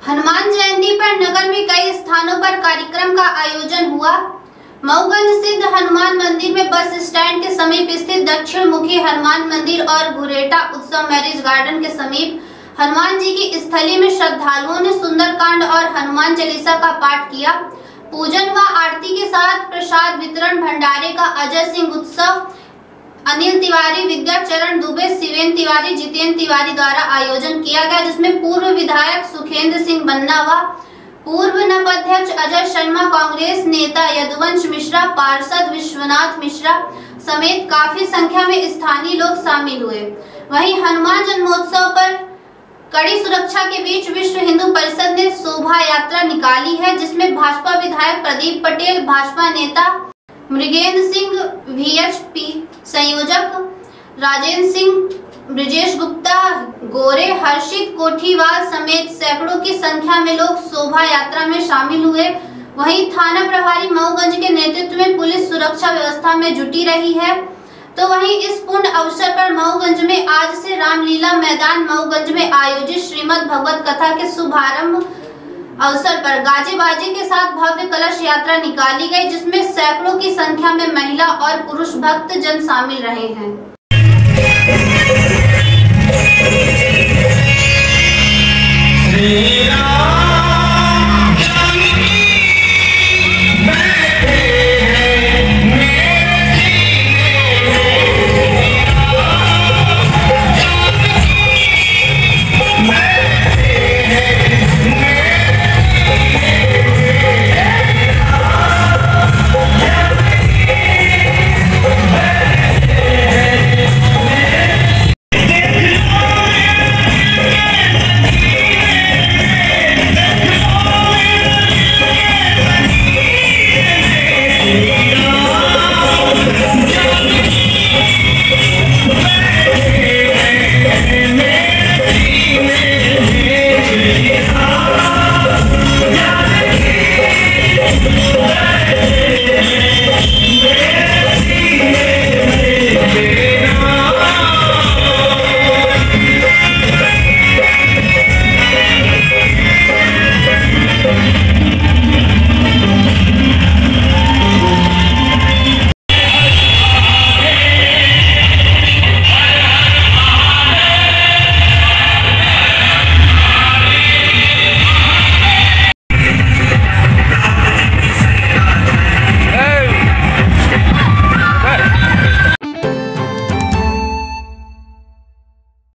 हनुमान जयंती पर नगर में कई स्थानों पर कार्यक्रम का आयोजन हुआ। मऊगंज स्थित हनुमान मंदिर में बस स्टैंड के समीप स्थित दक्षिण मुखी हनुमान मंदिर और घुरेटा उत्सव मैरिज गार्डन के समीप हनुमान जी की स्थली में श्रद्धालुओं ने सुंदरकांड और हनुमान चालीसा का पाठ किया। पूजन व आरती के साथ प्रसाद वितरण भंडारे का अजय सिंह उत्सव अनिल तिवारी, विद्याचरण दुबे, शिवेन तिवारी, जितेंद्र तिवारी द्वारा आयोजन किया गया, जिसमें पूर्व विधायक सुखेंद्र सिंह बन्ना व पूर्व नप अध्यक्ष अजय शर्मा, कांग्रेस नेता यदुवंश मिश्रा, पार्षद विश्वनाथ मिश्रा समेत काफी संख्या में स्थानीय लोग शामिल हुए। वहीं हनुमान जन्मोत्सव पर कड़ी सुरक्षा के बीच विश्व हिंदू परिषद ने शोभा यात्रा निकाली है, जिसमें भाजपा विधायक प्रदीप पटेल, भाजपा नेता मृगेंद्र सिंह, वीएचपी संयोजक राजेंद्र सिंह, ब्रिजेश गुप्ता, गोरे, हर्षित कोठीवाल समेत सैकड़ों की संख्या में लोग शोभा यात्रा में शामिल हुए। वहीं थाना प्रभारी मऊगंज के नेतृत्व में पुलिस सुरक्षा व्यवस्था में जुटी रही है। तो वहीं इस पुण्य अवसर पर मऊगंज में आज से रामलीला मैदान मऊगंज में आयोजित श्रीमद् भगवत कथा के शुभारंभ अवसर पर गाजे बाजे के साथ भव्य कलश यात्रा निकाली गई, जिसमें सैकड़ों की संख्या में महिला और पुरुष भक्त जन शामिल रहे हैं।